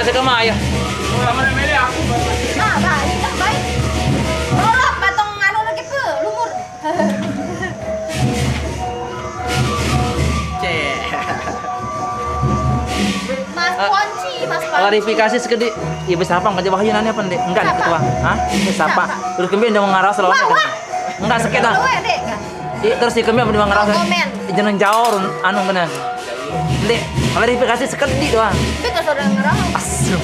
kasih ke Maya. Mana mele aku baru. Nah, baik, tak baik. Rolap patong anu lagi pe, lumur. Mas Ponci, Mas Ponci. Klarifikasi sekedip. Iya bisa apa enggak Wahyu nanya apa Dek? Enggak nih Siapa? ketua. Hah? Bisa apa? Siapa? Terus kembali udah mengarah selalu. Wah, wah. Enggak sekedar. Lu Dek kan? Terus si kembali udah mengarah. No comment. Jangan jauh anu bener. Dek, klarifikasi sekedip doang. Kita sudah ngerang. Asyik.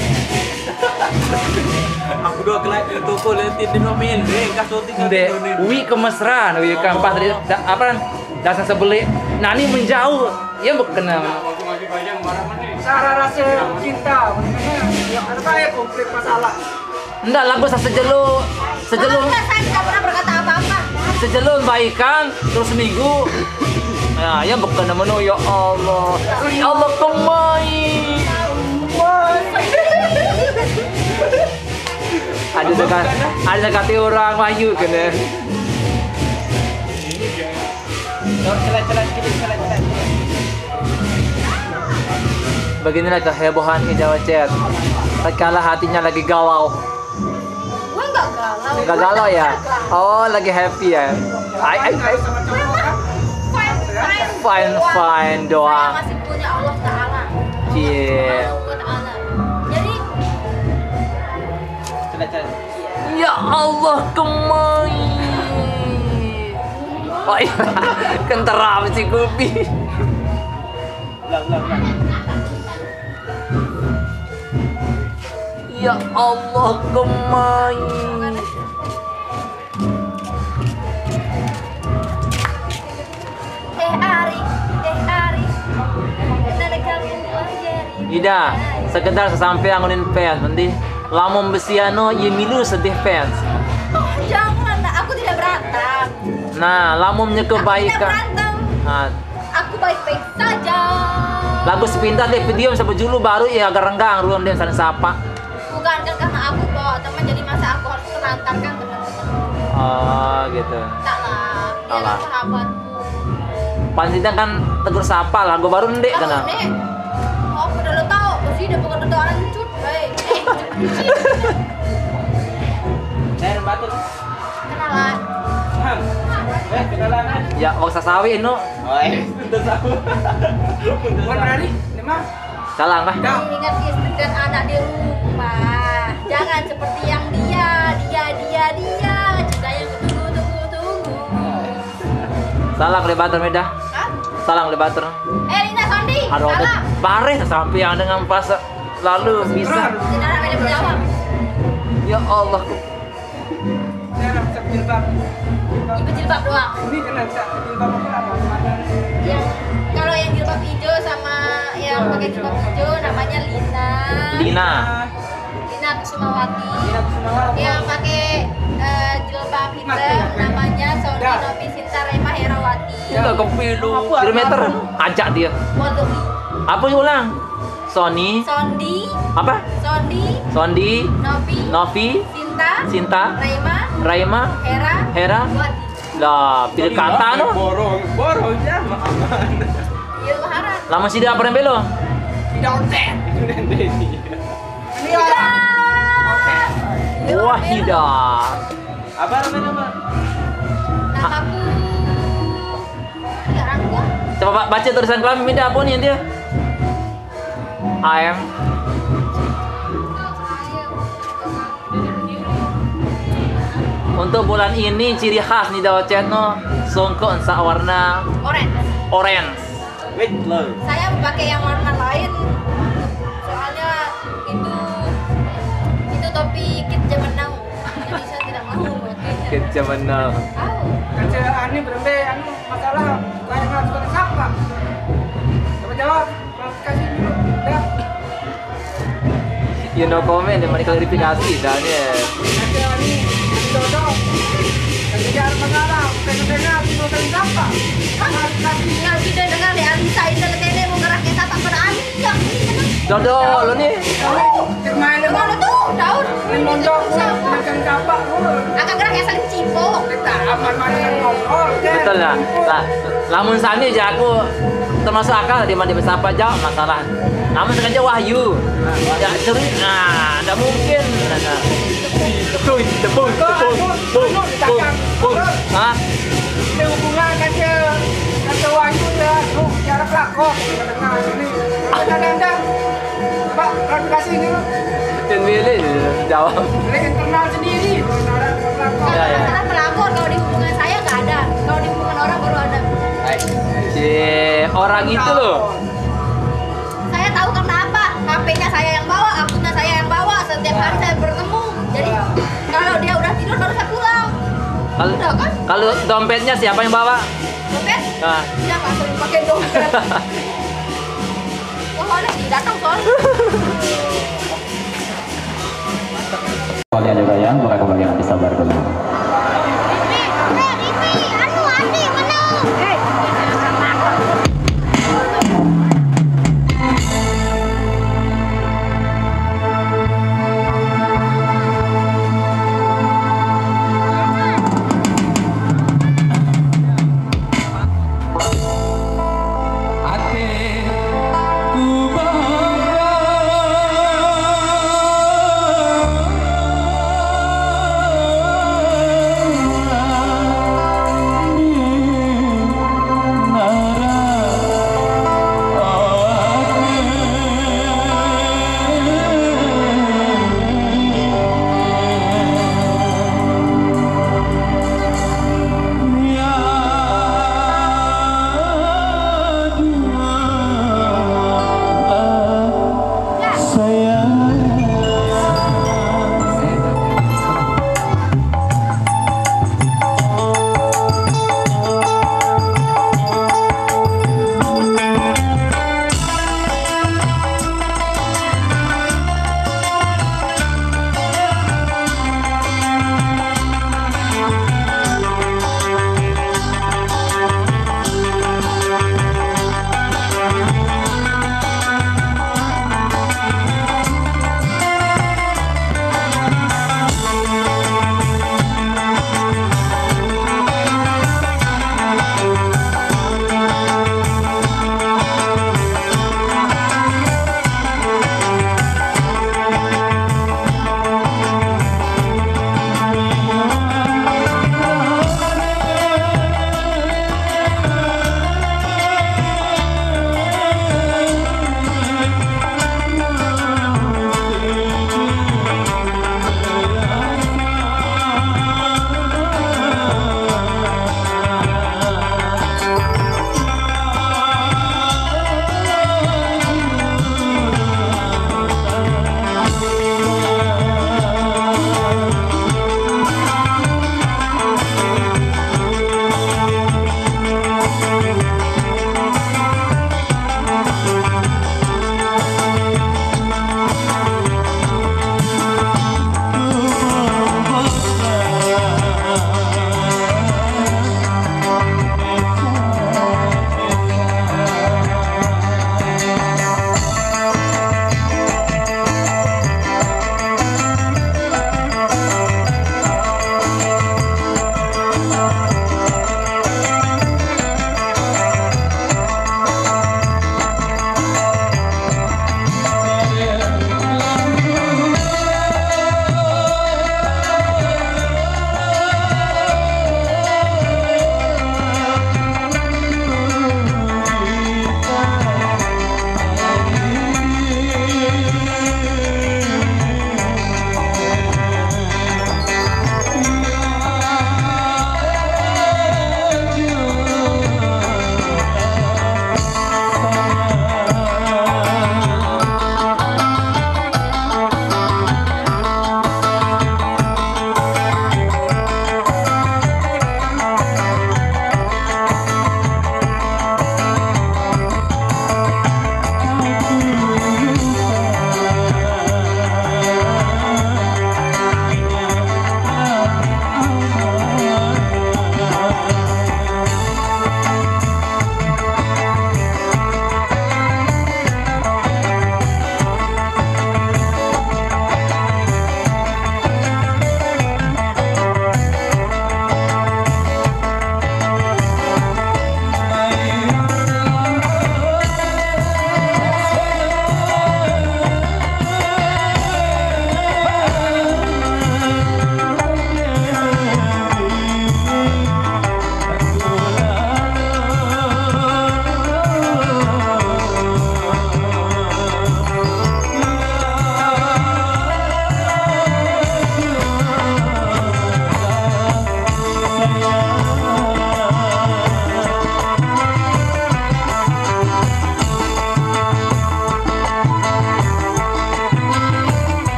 Aku doa kelai toko lentin di mobil, kas shooting Dek, wi kemesraan, wi kampah tadi apa kan? Dasar sebeli. Nani menjauh. Ya bukan. Cara rasa cinta, yang apa ya konflik masalah. Enggak lagu sejelun. Kalau saya tidak pernah berkata apa-apa. Sejelun baikan terus seminggu. Nah, ya bukan menu ya Allah. Ya Allah kemai. Ada dekat orang Wahyu kena. Beginilah kehebohan Jawa Chat. Tatkala hatinya lagi galau. Gue nggak galau. Enggak galau ya? Oh, lagi happy ya. Fine doang. Saya masih punya Allah Ta'ala. Cie. Allah Ta'ala. Jadi, Ya Allah kemai. Oh iya, kenteram si Gupi. Ya Allah kemai. Ari. Ada kamu aja. Ida, sekedar sesampai angunin fans, nanti lamun besiano ye milu sedih fans. Oh, jangan, aku tidak berantem. Nah, lamun Tidak kebaikan. berantem. Nah, Aku baik-baik saja. lagu sepintar deh video sampai dulu baru ya agak renggang ruang dia sana sapa. Bukan kan karena aku bawa teman jadi masa aku harus mengantarkan teman-teman. Oh, gitu. Tak lah, dia Tak lah. kan sahabatku. Panjang kan tegur sapa lah, gue baru ndek Oh, kena. Nek. Oh, aku udah lo tahu, pasti udah bukan untuk orang cut, baik. Saya batur. Kenalan. Kenalan. Ya, gak usah sawi no. Oh, untuk aku. Bukan berani, lima. Salah kah? Ingat istri dan anak di rumah. Jangan seperti yang dia. Cinta yang tunggu. Salah klebater medah. Hah? Salah klebater. Lina Sondi. Aduh, Salah. pareh sampai yang dengan pas lalu bisa. Tidak ada yang menjawab. Ya Allah. Saya nak jilbab. Ibu jilbab doang. Ini kena jilbab apa? Yang kalau yang jilbab hijau sama yang pakai jilbab hijau namanya Lina. Lina. Lina Kusumawati. Lina Kusumawati. Yang pakai jilbab hitam namanya Sondi Novi Sinta Rema Herawati. Enggak kepilu. Kilometer ajak dia. Waduh. Apa ulang? Sony. Sondi. Apa? Sondi. Novi. Novi. Sinta. Rema. Raima. Hera. Wati. Lah, pilih kata no. Borong ya, aman. Iya harap. Lama sih dia apa yang belo? Tidak ontek. Wahidah. Apa namanya, Pak? Namaku. Enggak aku. Coba baca tulisan kelamin beda apa nih dia? AM. Untuk bulan ini ciri khas nih Dawa Chat no songkok warna orange. Wait, low. Saya pakai yang warna lain. Soalnya itu topi kit zaman now. Jadi saya tidak mau pakainya. Ke zaman now. Tahu. Kan saya ani berembe anu masalah kayak nggak suka siapa. Coba jawab. Kasih dulu. Dah. You know comment dan klarifikasi dan ya. Nanti ani dodong. Kejar masalah. Dengar tidak siapa. Yang tidak dengar deh Alisa itu letene mau gerak kayak tapak pada Alisa. Dodo lo nih. Main Mana tuh daun? mondok macam siapa. Akan gerak kayak saling cipok. Kita aman-aman ngobrol. Betul lah. Lamun sani aja aku termasuk akal di mana siapa jawab masalah. Nama sengaja Wahyu. Ya sering, nggak mungkin. Tepung, tepung, tepung. Hah? Ada hubungan kata Wahyu ya, jarak lakok tengah sini. Ada. Pak, klarifikasi ini lu. Dan milih jawab. Mereka internal sendiri. Kalau Ya, ya. masalah pelakor, kalau di hubungan saya nggak ada. Kalau di hubungan orang baru ada. Si orang itu loh. Saya tahu karena apa? HP-nya saya yang bawa, akunnya saya yang bawa. Setiap hari saya bertemu. Jadi kalau dia udah tidur baru saya pulang. Udah kan? Kalau dompetnya siapa yang bawa? Dompet? Nah. Dia nggak sering pakai dompet. Wah, ada datang soalnya. Kembali ada bayang, maka kebagian nanti sabar dulu.